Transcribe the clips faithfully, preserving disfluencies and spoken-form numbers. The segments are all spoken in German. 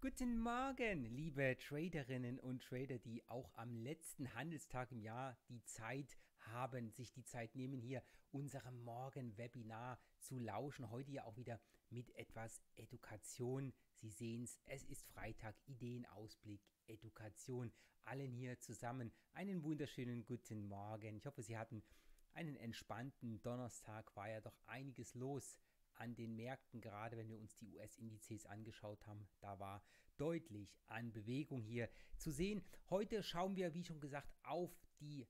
Guten Morgen, liebe Traderinnen und Trader, die auch am letzten Handelstag im Jahr die Zeit haben, sich die Zeit nehmen, hier unserem Morgen-Webinar zu lauschen. Heute ja auch wieder mit etwas Education. Sie sehen es, es ist Freitag, Ideenausblick, Education. Allen hier zusammen einen wunderschönen guten Morgen. Ich hoffe, Sie hatten einen entspannten Donnerstag, war ja doch einiges los an den Märkten, gerade wenn wir uns die U S-Indizes angeschaut haben. Da war deutlich an Bewegung hier zu sehen. Heute schauen wir, wie schon gesagt, auf die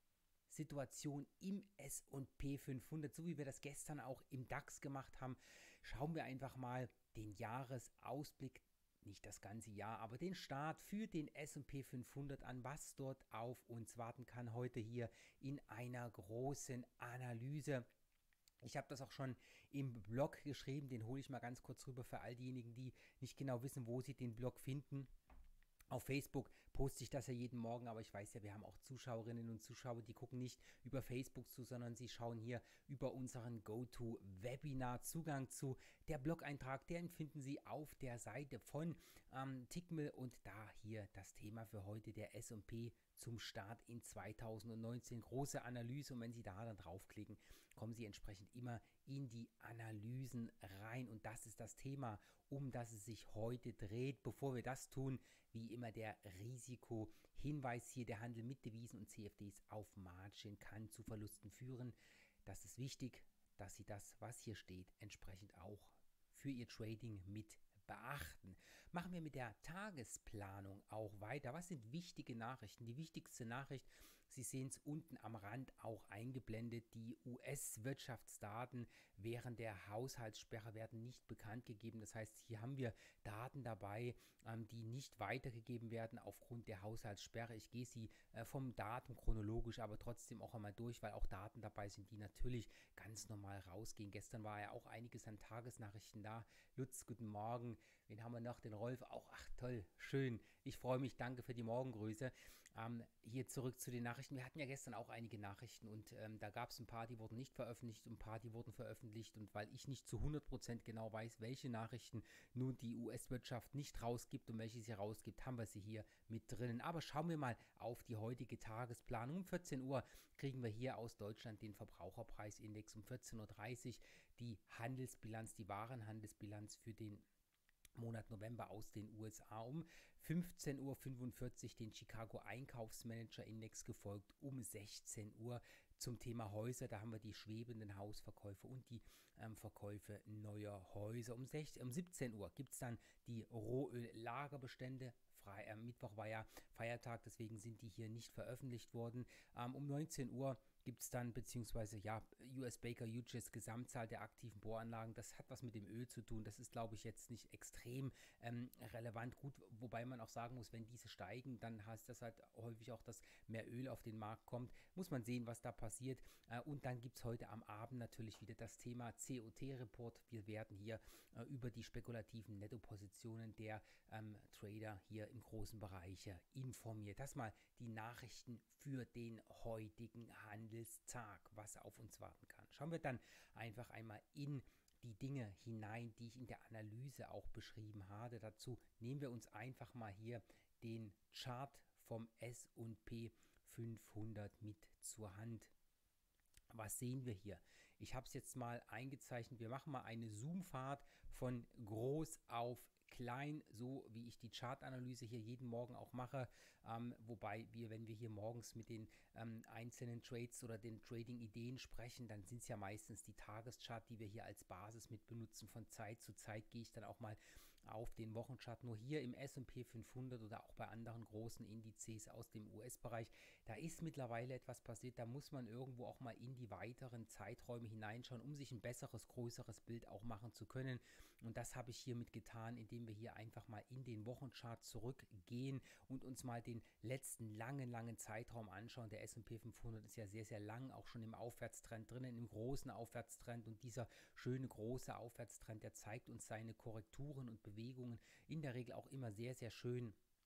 Situation im S und P fünfhundert, so wie wir das gestern auch im DAX gemacht haben. Schauen wir einfach mal den Jahresausblick, nicht das ganze Jahr, aber den Start für den S und P fünfhundert an, was dort auf uns warten kann heute hier in einer großen Analyse. Ich habe das auch schon im Blog geschrieben, den hole ich mal ganz kurz rüber für all diejenigen, die nicht genau wissen, wo sie den Blog finden. Auf Facebook poste ich das ja jeden Morgen, aber ich weiß ja, wir haben auch Zuschauerinnen und Zuschauer, die gucken nicht über Facebook zu, sondern sie schauen hier über unseren GoToWebinar Zugang zu. Der Blog-Eintrag, den finden Sie auf der Seite von ähm, Tickmill und da hier das Thema für heute, der S und P zum Start in zweitausendneunzehn. Große Analyse, und wenn Sie da dann draufklicken, kommen Sie entsprechend immer in die Analysen rein und das ist das Thema, um das es sich heute dreht. Bevor wir das tun, wie immer der Risikohinweis hier: Der Handel mit Devisen und C F Ds auf Margin kann zu Verlusten führen. Das ist wichtig, dass Sie das, was hier steht, entsprechend auch für Ihr Trading mit beachten. Machen wir mit der Tagesplanung auch weiter. Was sind wichtige Nachrichten? Die wichtigste Nachricht, Sie sehen es unten am Rand auch eingeblendet, die U S-Wirtschaftsdaten während der Haushaltssperre werden nicht bekannt gegeben. Das heißt, hier haben wir Daten dabei, ähm, die nicht weitergegeben werden aufgrund der Haushaltssperre. Ich gehe sie äh, vom Datum chronologisch, aber trotzdem auch einmal durch, weil auch Daten dabei sind, die natürlich ganz normal rausgehen. Gestern war ja auch einiges an Tagesnachrichten da. Lutz, guten Morgen. Wen haben wir noch? Den Rolf auch. Ach toll, schön. Ich freue mich, danke für die Morgengrüße. Ähm, hier zurück zu den Nachrichten. Wir hatten ja gestern auch einige Nachrichten und ähm, da gab es ein paar, die wurden nicht veröffentlicht, ein paar, die wurden veröffentlicht, und weil ich nicht zu hundert Prozent genau weiß, welche Nachrichten nun die U S-Wirtschaft nicht rausgibt und welche sie rausgibt, haben wir sie hier mit drinnen. Aber schauen wir mal auf die heutige Tagesplanung. Um vierzehn Uhr kriegen wir hier aus Deutschland den Verbraucherpreisindex, um vierzehn Uhr dreißig die Handelsbilanz, die Warenhandelsbilanz für den Monat November aus den U S A, um fünfzehn Uhr fünfundvierzig den Chicago Einkaufsmanager Index, gefolgt um sechzehn Uhr zum Thema Häuser. Da haben wir die schwebenden Hausverkäufe und die ähm, Verkäufe neuer Häuser. Um, sechzehn, um siebzehn Uhr gibt es dann die Rohöl-Lagerbestände. Frei, äh, Mittwoch war ja Feiertag, deswegen sind die hier nicht veröffentlicht worden. Ähm, um neunzehn Uhr gibt es dann, beziehungsweise ja, U S Baker Hughes Gesamtzahl der aktiven Bohranlagen. Das hat was mit dem Öl zu tun. Das ist, glaube ich, jetzt nicht extrem ähm, relevant. Gut, wobei man auch sagen muss, wenn diese steigen, dann heißt das halt häufig auch, dass mehr Öl auf den Markt kommt. Muss man sehen, was da passiert. Äh, und dann gibt es heute am Abend natürlich wieder das Thema C O T-Report. Wir werden hier äh, über die spekulativen Nettopositionen der ähm, Trader hier im großen Bereich äh, informiert. Das mal die Nachrichten für den heutigen Handelstag, was auf uns warten kann. Schauen wir dann einfach einmal in die Dinge hinein, die ich in der Analyse auch beschrieben habe. Dazu nehmen wir uns einfach mal hier den Chart vom S und P fünfhundert mit zur Hand. Was sehen wir hier? Ich habe es jetzt mal eingezeichnet. Wir machen mal eine Zoomfahrt von groß auf klein, so wie ich die Chartanalyse hier jeden Morgen auch mache, ähm, wobei wir, wenn wir hier morgens mit den ähm, einzelnen Trades oder den Trading-Ideen sprechen, dann sind es ja meistens die Tageschart, die wir hier als Basis mit benutzen. Von Zeit zu Zeit gehe ich dann auch mal auf den Wochenchart. Nur hier im S und P fünfhundert oder auch bei anderen großen Indizes aus dem U S-Bereich, da ist mittlerweile etwas passiert, da muss man irgendwo auch mal in die weiteren Zeiträume hineinschauen, um sich ein besseres, größeres Bild auch machen zu können. Und das habe ich hiermit getan, indem wir hier einfach mal in den Wochenchart zurückgehen und uns mal den letzten langen, langen Zeitraum anschauen. Der S und P fünfhundert ist ja sehr, sehr lang, auch schon im Aufwärtstrend drinnen, im großen Aufwärtstrend, und dieser schöne große Aufwärtstrend, der zeigt uns seine Korrekturen und Bewegungen in der Regel auch immer sehr, sehr schön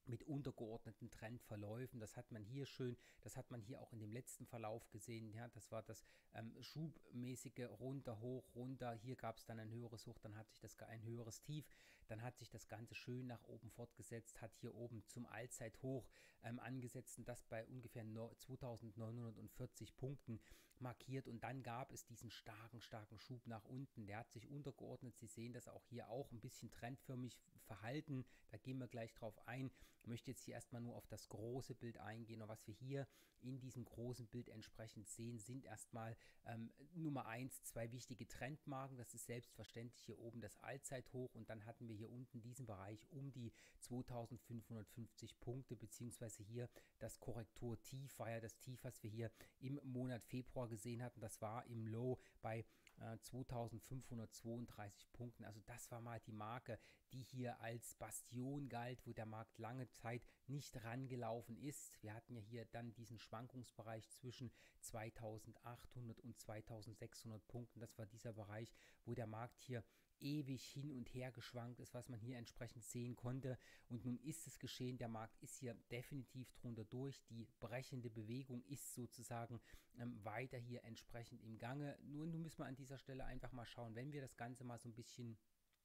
mit untergeordneten Trendverläufen. Das hat man hier schön, das hat man hier auch in dem letzten Verlauf gesehen. Ja, das war das ähm, schubmäßige runter, hoch, runter. Hier gab es dann ein höheres Hoch, dann hat sich das ein höheres Tief. Dann hat sich das Ganze schön nach oben fortgesetzt, hat hier oben zum Allzeithoch ähm, angesetzt und das bei ungefähr zweitausendneunhundertvierzig Punkten markiert. Und dann gab es diesen starken, starken Schub nach unten. Der hat sich untergeordnet. Sie sehen das auch hier auch ein bisschen trendförmig verhalten. Da gehen wir gleich drauf ein. Ich möchte jetzt hier erstmal nur auf das große Bild eingehen. Und was wir hier in diesem großen Bild entsprechend sehen, sind erstmal ähm, Nummer eins, zwei wichtige Trendmarken. Das ist selbstverständlich hier oben das Allzeithoch und dann hatten wir hier unten diesen Bereich um die zweitausendfünfhundertfünfzig Punkte, beziehungsweise hier das Korrekturtief war ja das Tief, was wir hier im Monat Februar gesehen hatten. Das war im Low bei äh, zweitausendfünfhundertzweiunddreißig Punkten. Also das war mal die Marke, die hier als Bastion galt, wo der Markt lange Zeit nicht rangelaufen ist. Wir hatten ja hier dann diesen Schwankungsbereich zwischen zweitausendachthundert und zweitausendsechshundert Punkten. Das war dieser Bereich, wo der Markt hier ewig hin und her geschwankt ist, was man hier entsprechend sehen konnte. Und nun ist es geschehen, der Markt ist hier definitiv drunter durch. Die brechende Bewegung ist sozusagen ähm, weiter hier entsprechend im Gange. Nur nun müssen wir an dieser Stelle einfach mal schauen, wenn wir das Ganze mal so ein bisschen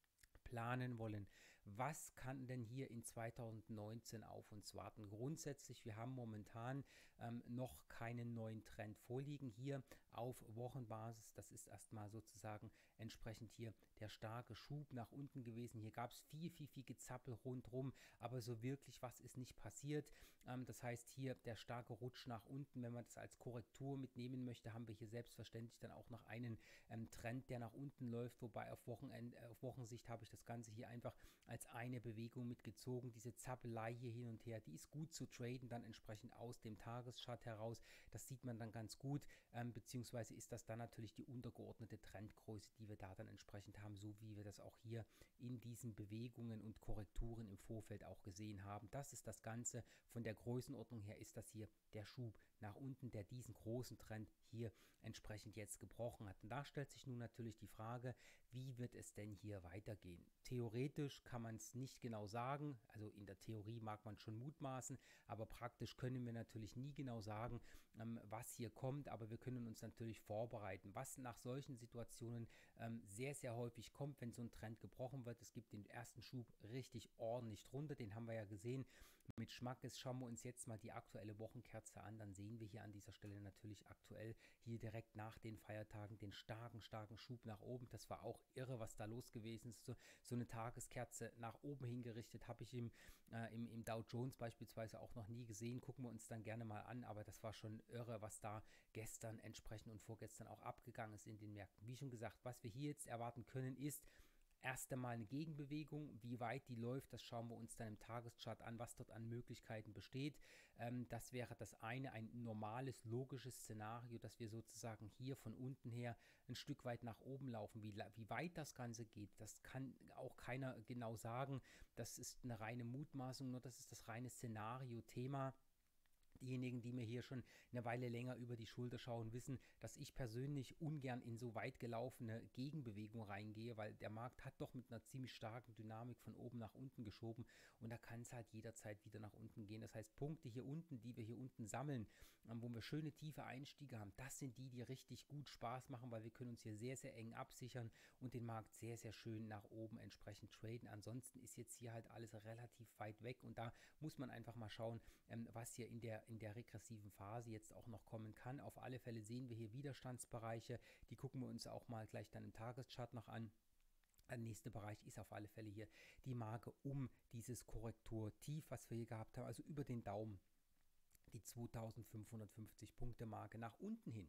planen wollen. Was kann denn hier in zweitausendneunzehn auf uns warten? Grundsätzlich, wir haben momentan ähm, noch keinen neuen Trend vorliegen hier auf Wochenbasis. Das ist erstmal sozusagen entsprechend hier der starke Schub nach unten gewesen. Hier gab es viel, viel, viel Gezappel rundherum, aber so wirklich was ist nicht passiert. Ähm, das heißt hier der starke Rutsch nach unten, wenn man das als Korrektur mitnehmen möchte, haben wir hier selbstverständlich dann auch noch einen ähm, Trend, der nach unten läuft, wobei auf, Wochenend, äh, auf Wochensicht habe ich das Ganze hier einfach als eine Bewegung mitgezogen. Diese Zappelei hier hin und her, die ist gut zu traden, dann entsprechend aus dem Tageschart heraus. Das sieht man dann ganz gut, ähm, beziehungsweise ist das dann natürlich die untergeordnete Trendgröße, die wir da dann entsprechend haben, so wie wir das auch hier in diesen Bewegungen und Korrekturen im Vorfeld auch gesehen haben. Das ist das Ganze. Von der Größenordnung her ist das hier der Schub nach unten, der diesen großen Trend hier entsprechend jetzt gebrochen hat. Und da stellt sich nun natürlich die Frage, wie wird es denn hier weitergehen? Theoretisch kann man es nicht genau sagen, also in der Theorie mag man schon mutmaßen, aber praktisch können wir natürlich nie genau sagen, ähm, was hier kommt, aber wir können uns natürlich vorbereiten, was nach solchen Situationen ähm, sehr, sehr häufig kommt, wenn so ein Trend gebrochen wird. Es gibt den ersten Schub richtig ordentlich drunter, den haben wir ja gesehen. Mit Schmackes schauen wir uns jetzt mal die aktuelle Wochenkerze an, dann sehen wir hier an dieser Stelle natürlich aktuell hier direkt nach den Feiertagen den starken, starken Schub nach oben. Das war auch irre, was da los gewesen ist. So, so eine Tageskerze nach oben hingerichtet habe ich im, äh, im, im Dow Jones beispielsweise auch noch nie gesehen. Gucken wir uns dann gerne mal an, aber das war schon irre, was da gestern entsprechend und vorgestern auch abgegangen ist in den Märkten. Wie schon gesagt, was wir hier jetzt erwarten können, ist erst einmal eine Gegenbewegung. Wie weit die läuft, das schauen wir uns dann im Tageschart an, was dort an Möglichkeiten besteht. Ähm, das wäre das eine, ein normales, logisches Szenario, dass wir sozusagen hier von unten her ein Stück weit nach oben laufen. Wie, wie weit das Ganze geht, das kann auch keiner genau sagen. Das ist eine reine Mutmaßung, nur das ist das reine Szenario-Thema. Diejenigen, die mir hier schon eine Weile länger über die Schulter schauen, wissen, dass ich persönlich ungern in so weit gelaufene Gegenbewegung reingehe, weil der Markt hat doch mit einer ziemlich starken Dynamik von oben nach unten geschoben und da kann es halt jederzeit wieder nach unten gehen. Das heißt, Punkte hier unten, die wir hier unten sammeln, wo wir schöne tiefe Einstiege haben, das sind die, die richtig gut Spaß machen, weil wir können uns hier sehr, sehr eng absichern und den Markt sehr, sehr schön nach oben entsprechend traden. Ansonsten ist jetzt hier halt alles relativ weit weg und da muss man einfach mal schauen, ähm, was hier in der in der regressiven Phase jetzt auch noch kommen kann. Auf alle Fälle sehen wir hier Widerstandsbereiche, die gucken wir uns auch mal gleich dann im Tageschart noch an. Der nächste Bereich ist auf alle Fälle hier die Marke um dieses Korrekturtief, was wir hier gehabt haben, also über den Daumen, die zweitausendfünfhundertfünfzig Punkte Marke nach unten hin.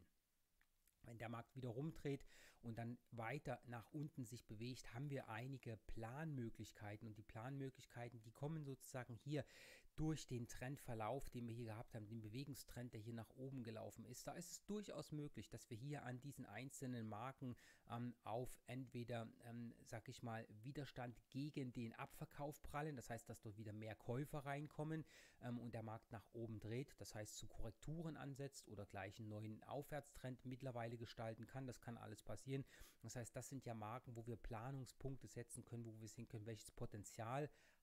Wenn der Markt wieder rumdreht und dann weiter nach unten sich bewegt, haben wir einige Planmöglichkeiten und die Planmöglichkeiten, die kommen sozusagen hier durch den Trendverlauf, den wir hier gehabt haben, den Bewegungstrend, der hier nach oben gelaufen ist. Da ist es durchaus möglich, dass wir hier an diesen einzelnen Marken ähm, auf entweder, ähm, sag ich mal, Widerstand gegen den Abverkauf prallen, das heißt, dass dort wieder mehr Käufer reinkommen ähm, und der Markt nach oben dreht, das heißt, zu Korrekturen ansetzt oder gleich einen neuen Aufwärtstrend mittlerweile gestalten kann. Das kann alles passieren. Das heißt, das sind ja Marken, wo wir Planungspunkte setzen können, wo wir sehen können, welches Potenzial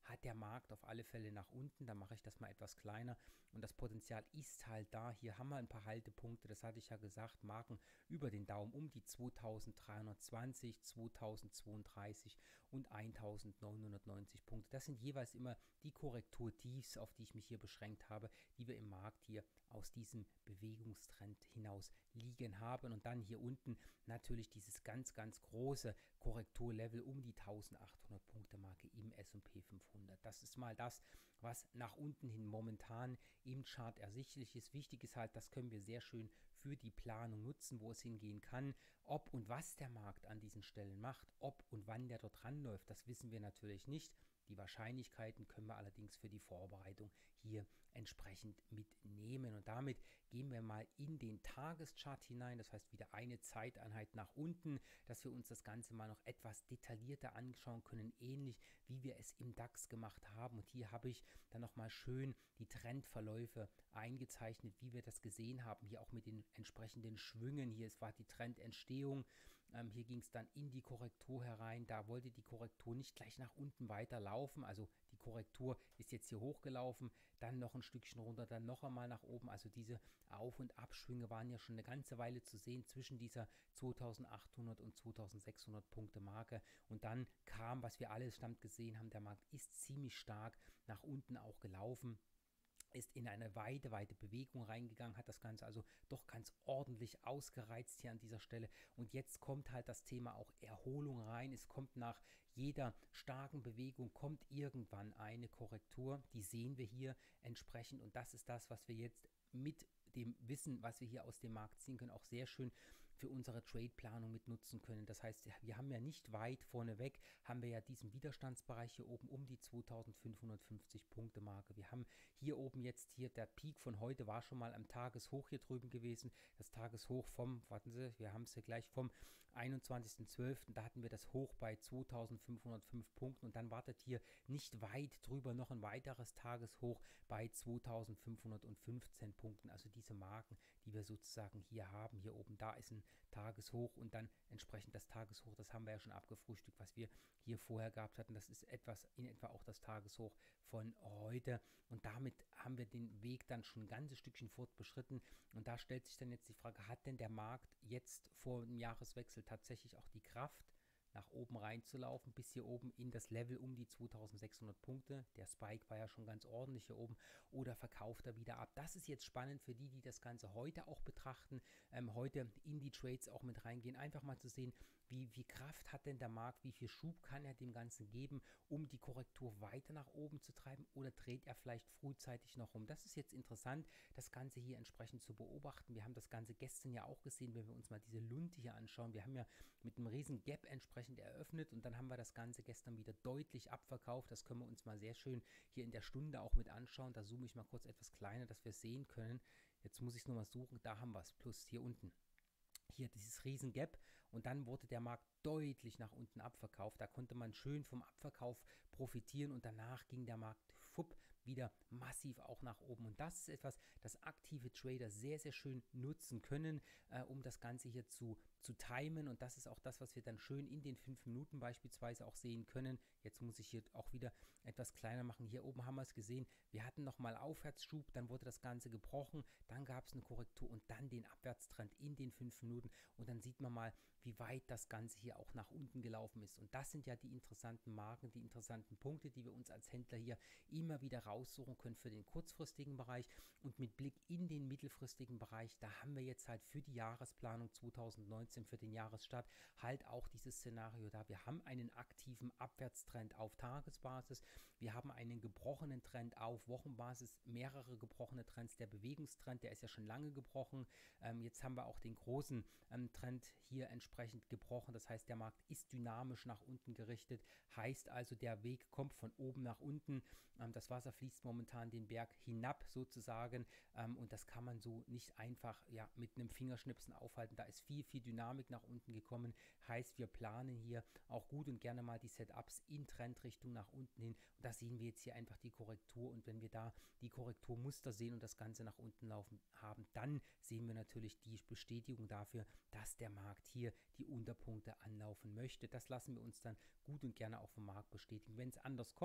hat der Markt auf alle Fälle nach unten. Da mache ich das mal etwas kleiner und das Potenzial ist halt da. Hier haben wir ein paar Haltepunkte, das hatte ich ja gesagt, Marken über den Daumen um die zweitausenddreihundertzwanzig, zweitausendzweiunddreißig und eintausendneunhundertneunzig Punkte. Das sind jeweils immer die Korrekturtiefs, auf die ich mich hier beschränkt habe, die wir im Markt hier aus diesem Bewegungstrend hinaus liegen haben. Und dann hier unten natürlich dieses ganz, ganz große Korrekturlevel um die eintausendachthundert Punkte Marke im S und P fünfhundert. Das ist mal das, was nach unten hin momentan im Chart ersichtlich ist. Wichtig ist halt, das können wir sehr schön für die Planung nutzen, wo es hingehen kann. Ob und was der Markt an diesen Stellen macht, ob und wann der dort ranläuft, das wissen wir natürlich nicht. Die Wahrscheinlichkeiten können wir allerdings für die Vorbereitung hier entsprechend mitnehmen. Und damit gehen wir mal in den Tageschart hinein. Das heißt wieder eine Zeiteinheit nach unten, dass wir uns das Ganze mal noch etwas detaillierter anschauen können, ähnlich wie wir es im DAX gemacht haben. Und hier habe ich dann nochmal schön die Trendverläufe eingezeichnet, wie wir das gesehen haben. Hier auch mit den entsprechenden Schwüngen. Hier war die Trendentstehung. Ähm, hier ging es dann in die Korrektur herein. Da wollte die Korrektur nicht gleich nach unten weiterlaufen. Also die Korrektur ist jetzt hier hochgelaufen, dann noch ein Stückchen runter, dann noch einmal nach oben. Also diese Auf- und Abschwünge waren ja schon eine ganze Weile zu sehen zwischen dieser zweitausendachthundert und zweitausendsechshundert Punkte Marke. Und dann kam, was wir alle stand gesehen haben, der Markt ist ziemlich stark nach unten auch gelaufen, ist in eine weite, weite Bewegung reingegangen, hat das Ganze also doch ganz ordentlich ausgereizt hier an dieser Stelle. Und jetzt kommt halt das Thema auch Erholung rein. Es kommt nach jeder starken Bewegung, kommt irgendwann eine Korrektur. Die sehen wir hier entsprechend. Und das ist das, was wir jetzt mit dem Wissen, was wir hier aus dem Markt ziehen können, auch sehr schön für unsere Trade-Planung mit nutzen können. Das heißt, wir haben ja nicht weit vorneweg, haben wir ja diesen Widerstandsbereich hier oben um die zweitausendfünfhundertfünfzig Punkte Marke. Wir haben hier oben jetzt, hier der Peak von heute war schon mal am Tageshoch hier drüben gewesen. Das Tageshoch vom, warten Sie, wir haben es ja gleich vom einundzwanzigsten zwölften Da hatten wir das Hoch bei zweitausendfünfhundertfünf Punkten und dann wartet hier nicht weit drüber noch ein weiteres Tageshoch bei zweitausendfünfhundertfünfzehn Punkten. Also diese Marken, die wir sozusagen hier haben, hier oben, da ist ein Tageshoch und dann entsprechend das Tageshoch, das haben wir ja schon abgefrühstückt, was wir hier vorher gehabt hatten. Das ist etwas in etwa auch das Tageshoch von heute und damit haben wir den Weg dann schon ein ganzes Stückchen fortbeschritten und da stellt sich dann jetzt die Frage, hat denn der Markt jetzt vor dem Jahreswechsel tatsächlich auch die Kraft, nach oben reinzulaufen, bis hier oben in das Level um die zweitausendsechshundert Punkte. Der Spike war ja schon ganz ordentlich hier oben. Oder verkauft er wieder ab? Das ist jetzt spannend für die, die das Ganze heute auch betrachten, ähm, heute in die Trades auch mit reingehen. Einfach mal zu sehen, wie viel Kraft hat denn der Markt, wie viel Schub kann er dem Ganzen geben, um die Korrektur weiter nach oben zu treiben oder dreht er vielleicht frühzeitig noch um? Das ist jetzt interessant, das Ganze hier entsprechend zu beobachten. Wir haben das Ganze gestern ja auch gesehen, wenn wir uns mal diese Lunte hier anschauen. Wir haben ja mit einem riesen Gap entsprechend eröffnet und dann haben wir das Ganze gestern wieder deutlich abverkauft. Das können wir uns mal sehr schön hier in der Stunde auch mit anschauen. Da zoome ich mal kurz etwas kleiner, dass wir es sehen können. Jetzt muss ich es nochmal suchen. Da haben wir es. Plus hier unten. Hier dieses riesen Gap und dann wurde der Markt deutlich nach unten abverkauft. Da konnte man schön vom Abverkauf profitieren und danach ging der Markt fupp wieder massiv auch nach oben. Und das ist etwas, das aktive Trader sehr, sehr schön nutzen können, äh, um das Ganze hier zu, zu timen. Und das ist auch das, was wir dann schön in den fünf Minuten beispielsweise auch sehen können. Jetzt muss ich hier auch wieder etwas kleiner machen. Hier oben haben wir es gesehen. Wir hatten nochmal Aufwärtsschub, dann wurde das Ganze gebrochen, dann gab es eine Korrektur und dann den Abwärtstrend in den fünf Minuten. Und dann sieht man mal, wie weit das Ganze hier auch nach unten gelaufen ist. Und das sind ja die interessanten Marken, die interessanten Punkte, die wir uns als Händler hier immer wieder raussuchen können für den kurzfristigen Bereich. Und mit Blick in den mittelfristigen Bereich, da haben wir jetzt halt für die Jahresplanung zweitausendneunzehn, für den Jahresstart, halt auch dieses Szenario da. Wir haben einen aktiven Abwärtstrend auf Tagesbasis. Wir haben einen gebrochenen Trend auf Wochenbasis, mehrere gebrochene Trends. Der Bewegungstrend, der ist ja schon lange gebrochen. Ähm, jetzt haben wir auch den großen ähm, Trend hier entsprechend gebrochen. Das heißt, der Markt ist dynamisch nach unten gerichtet. Heißt also, der Weg kommt von oben nach unten. Ähm, das Wasser fließt momentan den Berg hinab sozusagen. Ähm, und das kann man so nicht einfach ja, mit einem Fingerschnipsen aufhalten. Da ist viel, viel Dynamik nach unten gekommen. Heißt, wir planen hier auch gut und gerne mal die Setups in Trendrichtung nach unten hin. Und da sehen wir jetzt hier einfach die Korrektur. Und wenn wir da die Korrekturmuster sehen und das Ganze nach unten laufen haben, dann sehen wir natürlich die Bestätigung dafür, dass der Markt hier die Unterpunkte anlaufen möchte. Das lassen wir uns dann gut und gerne auch vom Markt bestätigen. Wenn es anders kommt,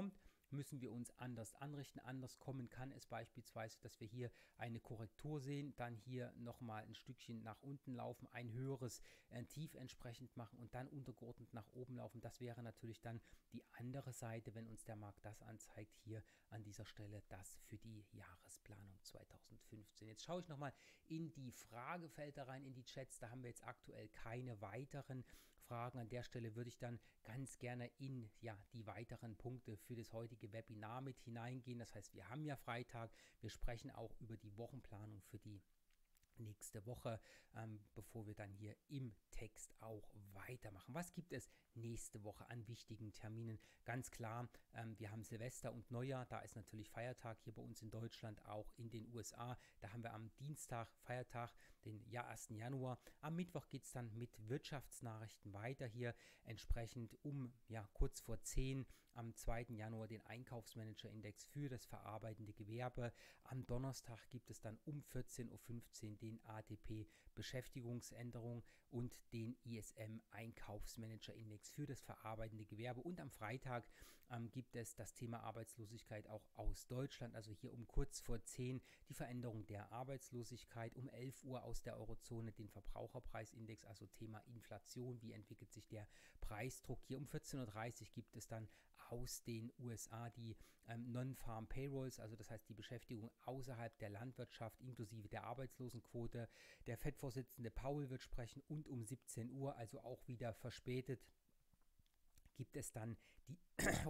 müssen wir uns anders anrichten. Anders kommen kann es beispielsweise, dass wir hier eine Korrektur sehen, dann hier nochmal ein Stückchen nach unten laufen, ein höheres äh, Tief entsprechend machen und dann untergeordnet nach oben laufen. Das wäre natürlich dann die andere Seite, wenn uns der Markt das anzeigt, hier an dieser Stelle das für die Jahresplanung zweitausendfünfzehn. Jetzt schaue ich nochmal in die Fragefelder rein, in die Chats. Da haben wir jetzt aktuell keine weiteren Fragen. An der Stelle würde ich dann ganz gerne in ja, die weiteren Punkte für das heutige Webinar mit hineingehen. Das heißt, wir haben ja Freitag. Wir sprechen auch über die Wochenplanung für die nächste Woche, ähm, bevor wir dann hier im Text auch weitermachen. Was gibt es nächste Woche an wichtigen Terminen? Ganz klar, ähm, wir haben Silvester und Neujahr, da ist natürlich Feiertag hier bei uns in Deutschland, auch in den U S A. Da haben wir am Dienstag Feiertag, den ja, ersten Januar. Am Mittwoch geht es dann mit Wirtschaftsnachrichten weiter hier, entsprechend um ja, kurz vor zehn am zweiten Januar den Einkaufsmanager-Index für das verarbeitende Gewerbe. Am Donnerstag gibt es dann um vierzehn Uhr fünfzehn den A D P-Beschäftigungsänderung und den I S M-Einkaufsmanager-Index für das verarbeitende Gewerbe. Und am Freitag ähm, gibt es das Thema Arbeitslosigkeit auch aus Deutschland, also hier um kurz vor zehn die Veränderung der Arbeitslosigkeit, um elf Uhr aus der Eurozone den Verbraucherpreisindex, also Thema Inflation, wie entwickelt sich der Preisdruck. Hier um vierzehn Uhr dreißig gibt es dann aus den U S A die ähm, Non-Farm Payrolls, also das heißt die Beschäftigung außerhalb der Landwirtschaft inklusive der Arbeitslosenquote. Der Fed-Vorsitzende Powell wird sprechen und um siebzehn Uhr, also auch wieder verspätet, gibt es dann die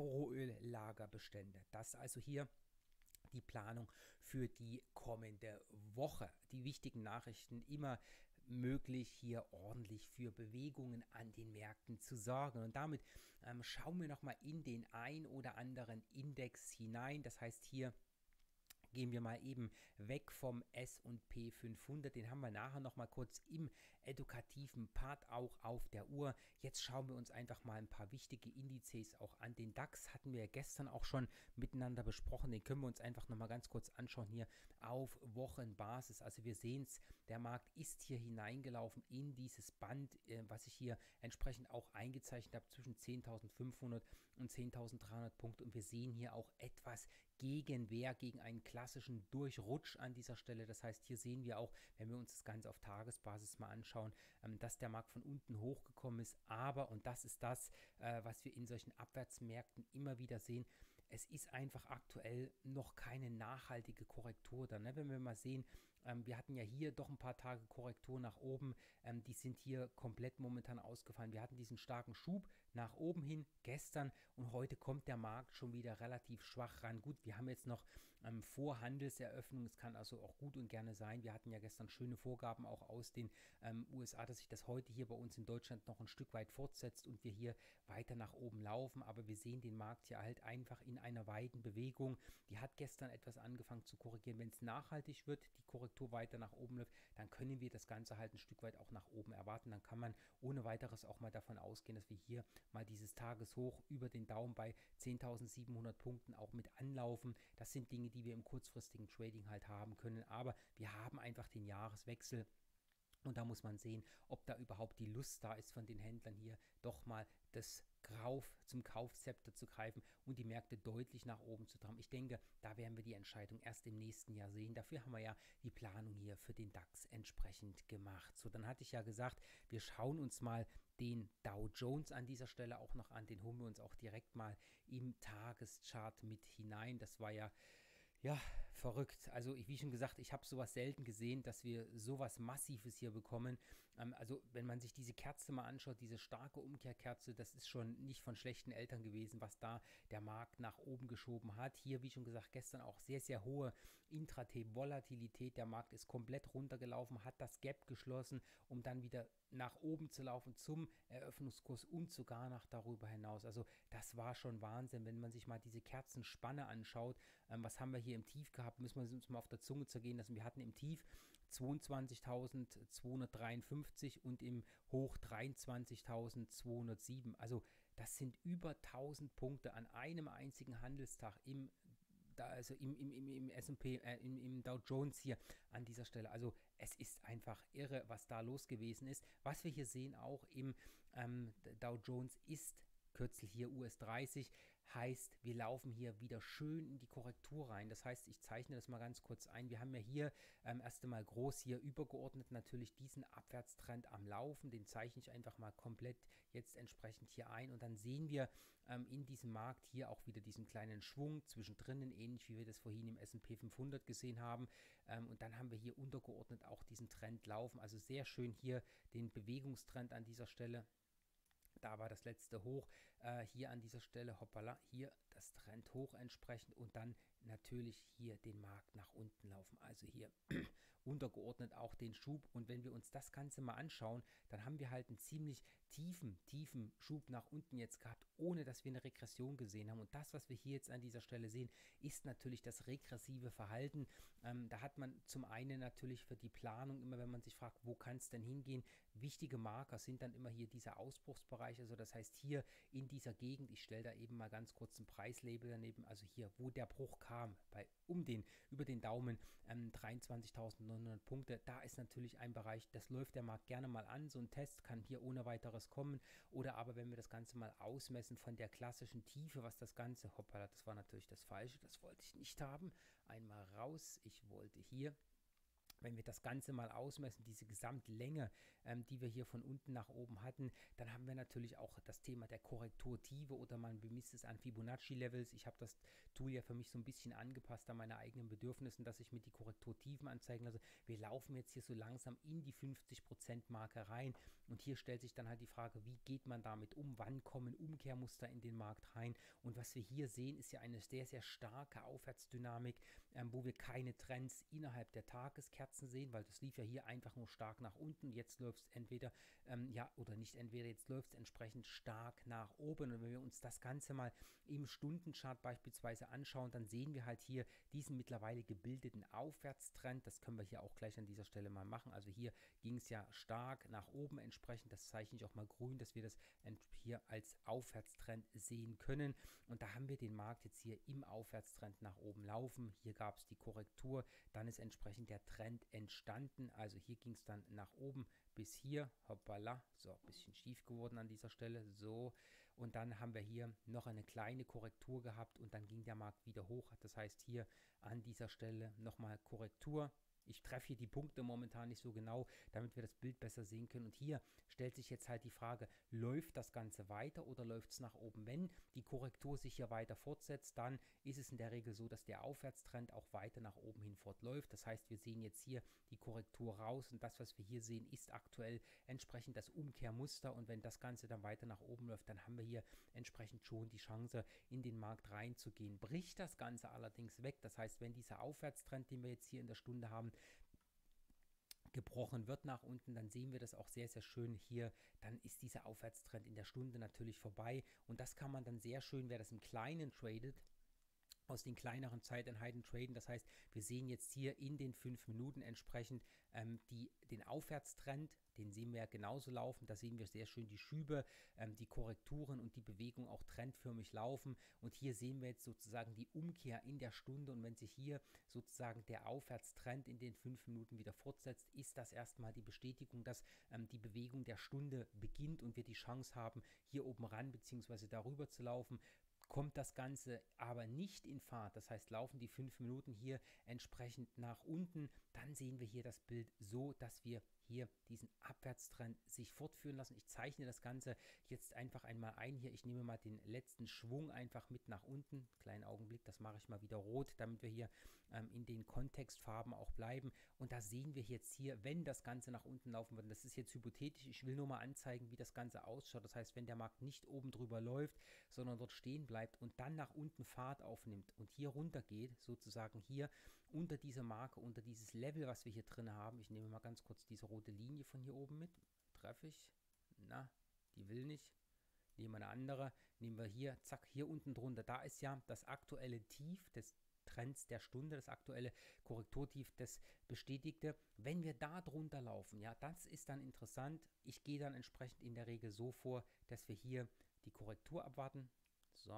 Rohöllagerbestände. Das also hier die Planung für die kommende Woche. Die wichtigen Nachrichten immer möglich, hier ordentlich für Bewegungen an den Märkten zu sorgen. Und damit ähm, schauen wir nochmal in den ein oder anderen Index hinein. Das heißt, hier gehen wir mal eben weg vom S und P fünfhundert. Den haben wir nachher nochmal kurz im edukativen Part auch auf der Uhr. Jetzt schauen wir uns einfach mal ein paar wichtige Indizes auch an. Den DAX hatten wir gestern auch schon miteinander besprochen. Den können wir uns einfach nochmal ganz kurz anschauen hier auf Wochenbasis. Also wir sehen es, der Markt ist hier hineingelaufen in dieses Band, äh, was ich hier entsprechend auch eingezeichnet habe, zwischen zehntausendfünfhundert und zehntausenddreihundert Punkte. Und wir sehen hier auch etwas Gegenwehr gegen einen klassischen Durchrutsch an dieser Stelle. Das heißt, hier sehen wir auch, wenn wir uns das Ganze auf Tagesbasis mal anschauen, ähm, dass der Markt von unten hochgekommen ist. Aber, und das ist das, äh, was wir in solchen Abwärtsmärkten immer wieder sehen, es ist einfach aktuell noch keine nachhaltige Korrektur da. Ne? Wenn wir mal sehen, ähm, wir hatten ja hier doch ein paar Tage Korrektur nach oben, ähm, die sind hier komplett momentan ausgefallen. Wir hatten diesen starken Schub nach oben hin gestern und heute kommt der Markt schon wieder relativ schwach ran. Gut, wir haben jetzt noch ähm, vor Handelseröffnung, es kann also auch gut und gerne sein, wir hatten ja gestern schöne Vorgaben auch aus den ähm, U S A, dass sich das heute hier bei uns in Deutschland noch ein Stück weit fortsetzt und wir hier weiter nach oben laufen, aber wir sehen den Markt hier halt einfach in einer weiten Bewegung. Die hat gestern etwas angefangen zu korrigieren. Wenn es nachhaltig wird, die Korrektur weiter nach oben läuft, dann können wir das Ganze halt ein Stück weit auch nach oben erwarten. Dann kann man ohne weiteres auch mal davon ausgehen, dass wir hier mal dieses Tageshoch über den Daumen bei zehntausendsiebenhundert Punkten auch mit anlaufen. Das sind Dinge, die wir im kurzfristigen Trading halt haben können, aber wir haben einfach den Jahreswechsel. Und da muss man sehen, ob da überhaupt die Lust da ist von den Händlern hier doch mal das Kauf zum Kaufzepter zu greifen und die Märkte deutlich nach oben zu treiben. Ich denke, da werden wir die Entscheidung erst im nächsten Jahr sehen. Dafür haben wir ja die Planung hier für den DAX entsprechend gemacht. So, dann hatte ich ja gesagt, wir schauen uns mal den Dow Jones an dieser Stelle auch noch an. Den holen wir uns auch direkt mal im Tageschart mit hinein. Das war ja Ja, verrückt. Also ich, wie schon gesagt, ich habe sowas selten gesehen, dass wir sowas Massives hier bekommen. Ähm, also wenn man sich diese Kerze mal anschaut, diese starke Umkehrkerze, das ist schon nicht von schlechten Eltern gewesen, was da der Markt nach oben geschoben hat. Hier, wie schon gesagt, gestern auch sehr, sehr hohe Intraday-Volatilität. Der Markt ist komplett runtergelaufen, hat das Gap geschlossen, um dann wieder nach oben zu laufen zum Eröffnungskurs und sogar nach darüber hinaus. Also das war schon Wahnsinn, wenn man sich mal diese Kerzenspanne anschaut. Ähm, was haben wir hier im Tief gehabt? Müssen wir uns mal auf der Zunge zergehen lassen. Wir hatten im Tief zweiundzwanzigtausendzweihundertdreiundfünfzig und im Hoch dreiundzwanzigtausendzweihundertsieben. Also das sind über tausend Punkte an einem einzigen Handelstag im da, also im, im, im, im S und P, äh, im, im Dow Jones hier an dieser Stelle. Also es ist einfach irre, was da los gewesen ist. Was wir hier sehen auch im ähm, Dow Jones ist kürzlich hier U S dreißig, heißt, wir laufen hier wieder schön in die Korrektur rein. Das heißt, ich zeichne das mal ganz kurz ein. Wir haben ja hier ähm, erst einmal groß hier übergeordnet natürlich diesen Abwärtstrend am Laufen. Den zeichne ich einfach mal komplett jetzt entsprechend hier ein. Und dann sehen wir ähm, in diesem Markt hier auch wieder diesen kleinen Schwung zwischendrin, ähnlich wie wir das vorhin im S und P fünfhundert gesehen haben. Ähm, und dann haben wir hier untergeordnet auch diesen Trend laufen. Also sehr schön hier den Bewegungstrend an dieser Stelle. Da war das letzte Hoch, äh, hier an dieser Stelle, hoppala, hier das Trend hoch entsprechend und dann natürlich hier den Markt nach unten laufen, also hier untergeordnet auch den Schub. Und wenn wir uns das Ganze mal anschauen, dann haben wir halt einen ziemlich tiefen, tiefen Schub nach unten jetzt gehabt, ohne dass wir eine Regression gesehen haben. Und das, was wir hier jetzt an dieser Stelle sehen, ist natürlich das regressive Verhalten. Ähm, da hat man zum einen natürlich für die Planung immer, wenn man sich fragt, wo kann es denn hingehen, wichtige Marker sind dann immer hier dieser Ausbruchsbereich, also das heißt hier in dieser Gegend, ich stelle da eben mal ganz kurz ein Preislabel daneben, also hier, wo der Bruch kam, bei um den, über den Daumen ähm, dreiundzwanzigtausendneunhundert Punkte, da ist natürlich ein Bereich, das läuft der Markt gerne mal an, so ein Test kann hier ohne weiteres kommen, oder aber wenn wir das Ganze mal ausmessen von der klassischen Tiefe, was das Ganze, hoppala, das war natürlich das Falsche, das wollte ich nicht haben, einmal raus, ich wollte hier, wenn wir das Ganze mal ausmessen, diese Gesamtlänge, ähm, die wir hier von unten nach oben hatten, dann haben wir natürlich auch das Thema der Korrekturtiefe oder man bemisst es an Fibonacci-Levels. Ich habe das Tool ja für mich so ein bisschen angepasst an meine eigenen Bedürfnissen, dass ich mir die Korrekturtiefen anzeigen lasse. Wir laufen jetzt hier so langsam in die fünfzig Prozent Marke rein und hier stellt sich dann halt die Frage, wie geht man damit um, wann kommen Umkehrmuster in den Markt rein, und was wir hier sehen, ist ja eine sehr, sehr starke Aufwärtsdynamik, ähm, wo wir keine Trends innerhalb der Tageskerzen sehen, weil das lief ja hier einfach nur stark nach unten. Jetzt läuft es entweder, ähm, ja, oder nicht entweder, jetzt läuft es entsprechend stark nach oben. Und wenn wir uns das Ganze mal im Stundenchart beispielsweise anschauen, dann sehen wir halt hier diesen mittlerweile gebildeten Aufwärtstrend. Das können wir hier auch gleich an dieser Stelle mal machen. Also hier ging es ja stark nach oben entsprechend. Das zeichne ich auch mal grün, dass wir das hier als Aufwärtstrend sehen können. Und da haben wir den Markt jetzt hier im Aufwärtstrend nach oben laufen. Hier gab es die Korrektur, dann ist entsprechend der Trend entstanden. Also hier ging es dann nach oben bis hier, hoppala, so, ein bisschen schief geworden an dieser Stelle, so. Und dann haben wir hier noch eine kleine Korrektur gehabt und dann ging der Markt wieder hoch. Das heißt hier an dieser Stelle nochmal Korrektur. Ich treffe hier die Punkte momentan nicht so genau, damit wir das Bild besser sehen können. Und hier stellt sich jetzt halt die Frage, läuft das Ganze weiter oder läuft es nach oben? Wenn die Korrektur sich hier weiter fortsetzt, dann ist es in der Regel so, dass der Aufwärtstrend auch weiter nach oben hin fortläuft. Das heißt, wir sehen jetzt hier die Korrektur raus und das, was wir hier sehen, ist aktuell entsprechend das Umkehrmuster. Und wenn das Ganze dann weiter nach oben läuft, dann haben wir hier entsprechend schon die Chance, in den Markt reinzugehen. Bricht das Ganze allerdings weg, das heißt, wenn dieser Aufwärtstrend, den wir jetzt hier in der Stunde haben, gebrochen wird nach unten, dann sehen wir das auch sehr, sehr schön hier. Dann ist dieser Aufwärtstrend in der Stunde natürlich vorbei und das kann man dann sehr schön, wer das im Kleinen tradet, aus den kleineren Zeiteinheiten traden. Das heißt, wir sehen jetzt hier in den fünf Minuten entsprechend ähm, die, den Aufwärtstrend, den sehen wir ja genauso laufen. Da sehen wir sehr schön die Schübe, ähm, die Korrekturen und die Bewegung auch trendförmig laufen. Und hier sehen wir jetzt sozusagen die Umkehr in der Stunde. Und wenn sich hier sozusagen der Aufwärtstrend in den fünf Minuten wieder fortsetzt, ist das erstmal die Bestätigung, dass ähm, die Bewegung der Stunde beginnt und wir die Chance haben, hier oben ran bzw. darüber zu laufen. Kommt das Ganze aber nicht in Fahrt, das heißt laufen die fünf Minuten hier entsprechend nach unten, dann sehen wir hier das Bild so, dass wir hier diesen Abwärtstrend sich fortführen lassen. Ich zeichne das Ganze jetzt einfach einmal ein hier. Ich nehme mal den letzten Schwung einfach mit nach unten. Kleinen Augenblick, das mache ich mal wieder rot, damit wir hier ähm, in den Kontextfarben auch bleiben. Und da sehen wir jetzt hier, wenn das Ganze nach unten laufen wird, das ist jetzt hypothetisch, ich will nur mal anzeigen, wie das Ganze ausschaut. Das heißt, wenn der Markt nicht oben drüber läuft, sondern dort stehen bleibt und dann nach unten Fahrt aufnimmt und hier runter geht, sozusagen hier unter diese Marke, unter dieses Level, was wir hier drin haben. Ich nehme mal ganz kurz diese rote Linie von hier oben mit. Treffe ich? Na, die will nicht. Nehmen wir eine andere. Nehmen wir hier, zack, hier unten drunter. Da ist ja das aktuelle Tief des Trends der Stunde, das aktuelle Korrekturtief, das bestätigte. Wenn wir da drunter laufen, ja, das ist dann interessant. Ich gehe dann entsprechend in der Regel so vor, dass wir hier die Korrektur abwarten. So.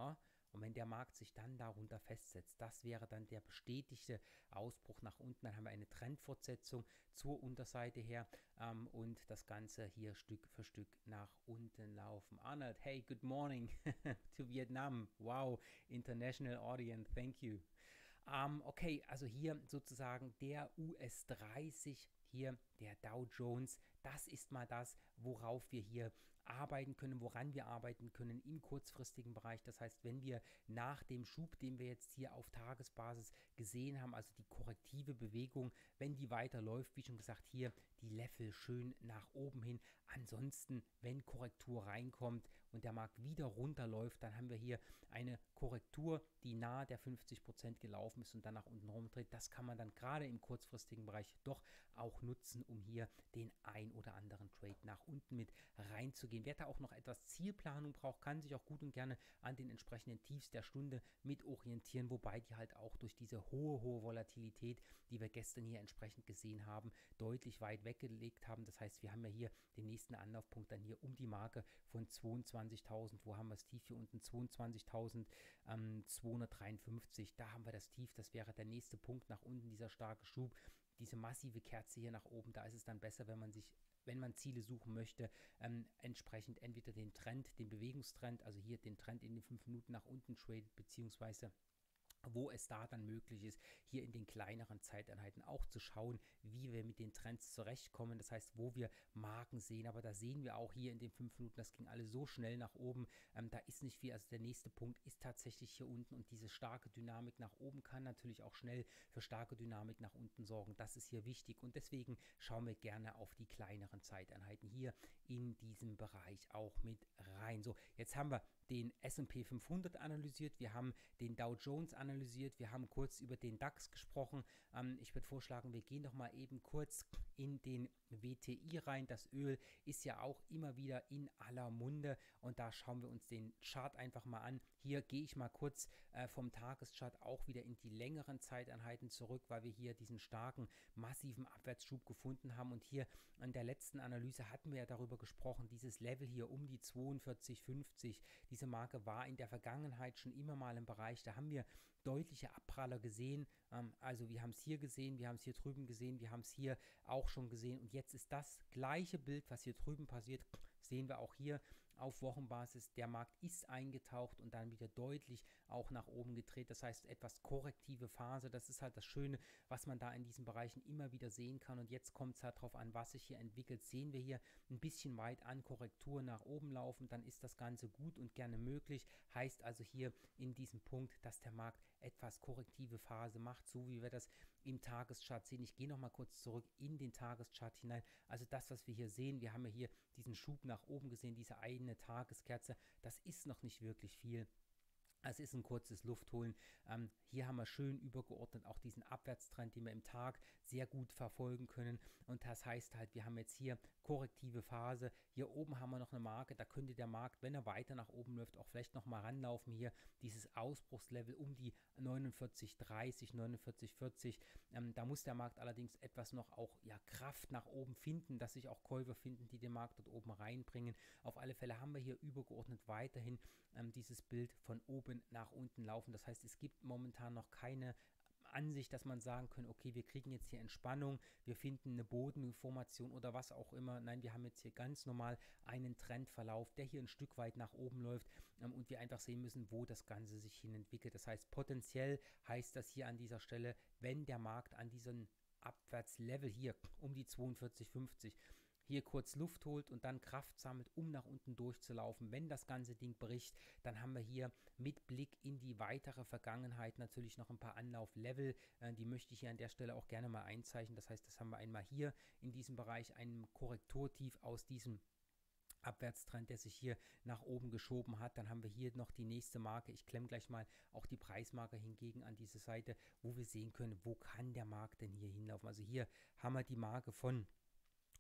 Und wenn der Markt sich dann darunter festsetzt, das wäre dann der bestätigte Ausbruch nach unten. Dann haben wir eine Trendfortsetzung zur Unterseite her ähm, und das Ganze hier Stück für Stück nach unten laufen. Arnold, hey, good morning to Vietnam. Wow, international audience, thank you. Ähm, okay, also hier sozusagen der U S dreißig, hier der Dow Jones, das ist mal das, worauf wir hier arbeiten können, woran wir arbeiten können im kurzfristigen Bereich. Das heißt, wenn wir nach dem Schub, den wir jetzt hier auf Tagesbasis gesehen haben, also die korrektive Bewegung, wenn die weiterläuft, wie schon gesagt, hier die Level schön nach oben hin. Ansonsten, wenn Korrektur reinkommt und der Markt wieder runterläuft, dann haben wir hier eine Korrektur, die nahe der fünfzig Prozent gelaufen ist und dann nach unten rumdreht. Das kann man dann gerade im kurzfristigen Bereich doch auch nutzen, um hier den ein oder anderen Trade nach unten mit reinzugehen. Wer da auch noch etwas Zielplanung braucht, kann sich auch gut und gerne an den entsprechenden Tiefs der Stunde mit orientieren, wobei die halt auch durch diese hohe, hohe Volatilität, die wir gestern hier entsprechend gesehen haben, deutlich weit weggelegt haben. Das heißt, wir haben ja hier den nächsten Anlaufpunkt dann hier um die Marke von zweiundzwanzigtausend. Wo haben wir das Tief hier unten? zweiundzwanzigtausendzweihundertdreiundfünfzig. Da haben wir das Tief. Das wäre der nächste Punkt nach unten, dieser starke Schub. Diese massive Kerze hier nach oben, da ist es dann besser, wenn man sich, wenn man Ziele suchen möchte, ähm, entsprechend entweder den Trend, den Bewegungstrend, also hier den Trend in den fünf Minuten nach unten tradet, beziehungsweise wo es da dann möglich ist, hier in den kleineren Zeiteinheiten auch zu schauen, wie wir mit den Trends zurechtkommen. Das heißt, wo wir Marken sehen, aber da sehen wir auch hier in den fünf Minuten, das ging alles so schnell nach oben, ähm, da ist nicht viel. Also der nächste Punkt ist tatsächlich hier unten und diese starke Dynamik nach oben kann natürlich auch schnell für starke Dynamik nach unten sorgen. Das ist hier wichtig und deswegen schauen wir gerne auf die kleineren Zeiteinheiten hier in diesem Bereich auch mit rein. So, jetzt haben wir den S und P fünfhundert analysiert, wir haben den Dow Jones analysiert, wir haben kurz über den DAX gesprochen. Ähm, ich würde vorschlagen, wir gehen doch mal eben kurz in den W T I rein. Das Öl ist ja auch immer wieder in aller Munde und da schauen wir uns den Chart einfach mal an. Hier gehe ich mal kurz äh, vom Tageschart auch wieder in die längeren Zeiteinheiten zurück, weil wir hier diesen starken, massiven Abwärtsschub gefunden haben und hier an der letzten Analyse hatten wir ja darüber gesprochen, dieses Level hier um die zweiundvierzig fünfzig, diese Marke war in der Vergangenheit schon immer mal im Bereich, da haben wir deutliche Abpraller gesehen, ähm, also wir haben es hier gesehen, wir haben es hier drüben gesehen, wir haben es hier auch schon gesehen und jetzt ist das gleiche Bild, was hier drüben passiert, sehen wir auch hier auf Wochenbasis. Der Markt ist eingetaucht und dann wieder deutlich auch nach oben gedreht. Das heißt, etwas korrektive Phase. Das ist halt das Schöne, was man da in diesen Bereichen immer wieder sehen kann. Und jetzt kommt es halt darauf an, was sich hier entwickelt. Sehen wir hier ein bisschen weit an Korrektur nach oben laufen, dann ist das Ganze gut und gerne möglich. Heißt also hier in diesem Punkt, dass der Markt etwas korrektive Phase macht, so wie wir das im Tageschart sehen. Ich gehe nochmal kurz zurück in den Tageschart hinein. Also das, was wir hier sehen, wir haben ja hier diesen Schub nach oben gesehen, diese eine Tageskerze, das ist noch nicht wirklich viel. Es ist ein kurzes Luftholen. Ähm, hier haben wir schön übergeordnet auch diesen Abwärtstrend, den wir im Tag sehr gut verfolgen können. Und das heißt halt, wir haben jetzt hier korrektive Phase. Hier oben haben wir noch eine Marke, da könnte der Markt, wenn er weiter nach oben läuft, auch vielleicht nochmal ranlaufen. Hier dieses Ausbruchslevel um die neunundvierzig dreißig, neunundvierzig vierzig. Ähm, da muss der Markt allerdings etwas noch auch ja, Kraft nach oben finden, dass sich auch Käufer finden, die den Markt dort oben reinbringen. Auf alle Fälle haben wir hier übergeordnet weiterhin ähm, dieses Bild von oben nach unten laufen. Das heißt, es gibt momentan noch keine Ansicht, dass man sagen kann, okay, wir kriegen jetzt hier Entspannung, wir finden eine Bodenformation oder was auch immer. Nein, wir haben jetzt hier ganz normal einen Trendverlauf, der hier ein Stück weit nach oben läuft ähm, und wir einfach sehen müssen, wo das Ganze sich hin entwickelt. Das heißt, potenziell heißt das hier an dieser Stelle, wenn der Markt an diesem Abwärtslevel hier um die zweiundvierzig fünfzig hier kurz Luft holt und dann Kraft sammelt, um nach unten durchzulaufen. Wenn das ganze Ding bricht, dann haben wir hier mit Blick in die weitere Vergangenheit natürlich noch ein paar Anlauflevel. Äh, die möchte ich hier an der Stelle auch gerne mal einzeichnen. Das heißt, das haben wir einmal hier in diesem Bereich, ein Korrekturtief aus diesem Abwärtstrend, der sich hier nach oben geschoben hat. Dann haben wir hier noch die nächste Marke. Ich klemme gleich mal auch die Preismarke hingegen an diese Seite, wo wir sehen können, wo kann der Markt denn hier hinlaufen. Also hier haben wir die Marke von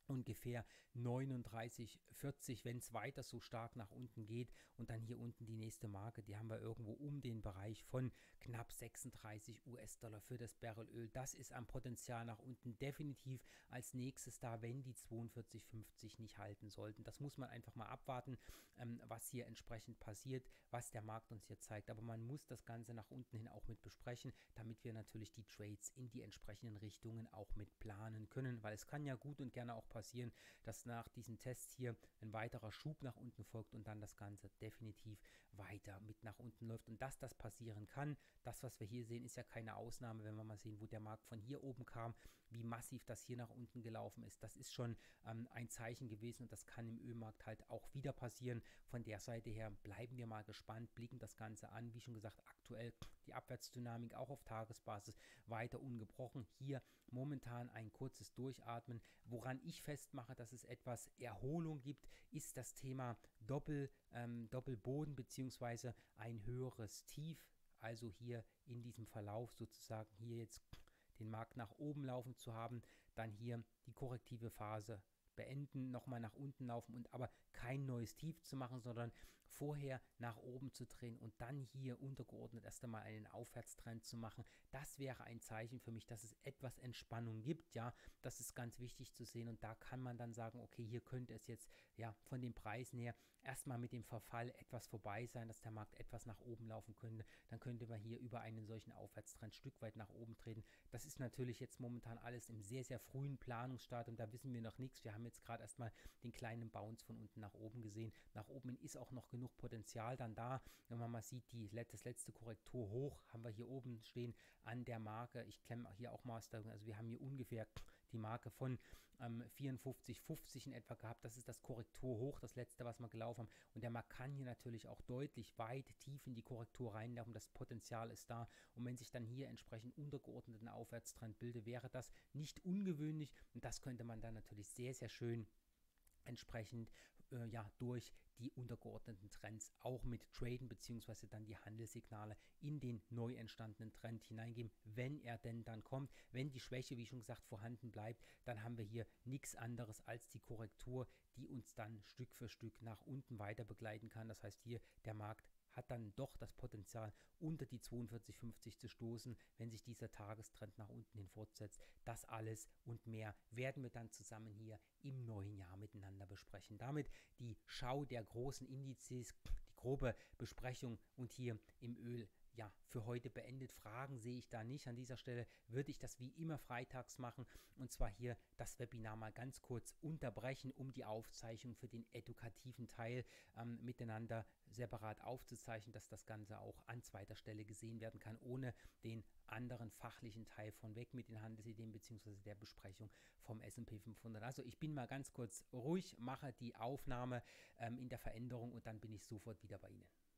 ungefähr neununddreißig vierzig, wenn es weiter so stark nach unten geht. Und dann hier unten die nächste Marke, die haben wir irgendwo um den Bereich von knapp sechsunddreißig US-Dollar für das Barrelöl. Das ist am Potenzial nach unten definitiv als nächstes da, wenn die zweiundvierzig fünfzig nicht halten sollten. Das muss man einfach mal abwarten, ähm, was hier entsprechend passiert, was der Markt uns hier zeigt. Aber man muss das Ganze nach unten hin auch mit besprechen, damit wir natürlich die Trades in die entsprechenden Richtungen auch mit planen können, weil es kann ja gut und gerne auch passieren, passieren, dass nach diesen Tests hier ein weiterer Schub nach unten folgt und dann das Ganze definitiv weiter mit nach unten läuft. Und dass das passieren kann, das, was wir hier sehen, ist ja keine Ausnahme, wenn wir mal sehen, wo der Markt von hier oben kam, wie massiv das hier nach unten gelaufen ist. Das ist schon ähm, ein Zeichen gewesen und das kann im Ölmarkt halt auch wieder passieren. Von der Seite her bleiben wir mal gespannt, blicken das Ganze an. Wie schon gesagt, aktuell die Abwärtsdynamik auch auf Tagesbasis weiter ungebrochen. Hier momentan ein kurzes Durchatmen. Woran ich festmache, dass es etwas Erholung gibt, ist das Thema Doppel, ähm, Doppelboden bzw. ein höheres Tief. Also hier in diesem Verlauf sozusagen hier jetzt den Markt nach oben laufen zu haben, dann hier die korrektive Phase beenden, nochmal nach unten laufen und aber kein neues Tief zu machen, sondern vorher nach oben zu drehen und dann hier untergeordnet erst einmal einen Aufwärtstrend zu machen. Das wäre ein Zeichen für mich, dass es etwas Entspannung gibt, ja, das ist ganz wichtig zu sehen und da kann man dann sagen, okay, hier könnte es jetzt, ja, von den Preisen her erstmal mit dem Verfall etwas vorbei sein, dass der Markt etwas nach oben laufen könnte, dann könnte man hier über einen solchen Aufwärtstrend ein Stück weit nach oben treten. Das ist natürlich jetzt momentan alles im sehr, sehr frühen Planungsstadium, da wissen wir noch nichts, wir haben jetzt gerade erstmal den kleinen Bounce von unten nach oben gesehen, nach oben ist auch noch genug Potenzial dann da, wenn man mal sieht, die, das letzte Korrektur hoch haben wir hier oben stehen an der Marke, ich klemme hier auch mal, also wir haben hier ungefähr die Marke von ähm, vierundfünfzig fünfzig in etwa gehabt, das ist das Korrekturhoch, das letzte, was wir gelaufen haben und der Markt kann hier natürlich auch deutlich weit tief in die Korrektur reinlaufen, das Potenzial ist da und wenn sich dann hier entsprechend untergeordneten Aufwärtstrend bildet, wäre das nicht ungewöhnlich und das könnte man dann natürlich sehr, sehr schön entsprechend äh, ja, durch die untergeordneten Trends auch mit traden, beziehungsweise dann die Handelssignale in den neu entstandenen Trend hineingeben, wenn er denn dann kommt. Wenn die Schwäche, wie schon gesagt, vorhanden bleibt, dann haben wir hier nichts anderes als die Korrektur, die uns dann Stück für Stück nach unten weiter begleiten kann. Das heißt, hier der Markt hat dann doch das Potenzial, unter die zweiundvierzig fünfzig zu stoßen, wenn sich dieser Tagestrend nach unten hin fortsetzt. Das alles und mehr werden wir dann zusammen hier im neuen Jahr miteinander besprechen. Damit die Schau der großen Indizes, die grobe Besprechung und hier im Öl ja, für heute beendet. Fragen sehe ich da nicht. An dieser Stelle würde ich das wie immer freitags machen und zwar hier das Webinar mal ganz kurz unterbrechen, um die Aufzeichnung für den edukativen Teil ähm, miteinander separat aufzuzeichnen, dass das Ganze auch an zweiter Stelle gesehen werden kann, ohne den anderen fachlichen Teil von weg mit den Handelsideen bzw. der Besprechung vom S und P fünfhundert. Also ich bin mal ganz kurz ruhig, mache die Aufnahme ähm, in der Veränderung und dann bin ich sofort wieder bei Ihnen.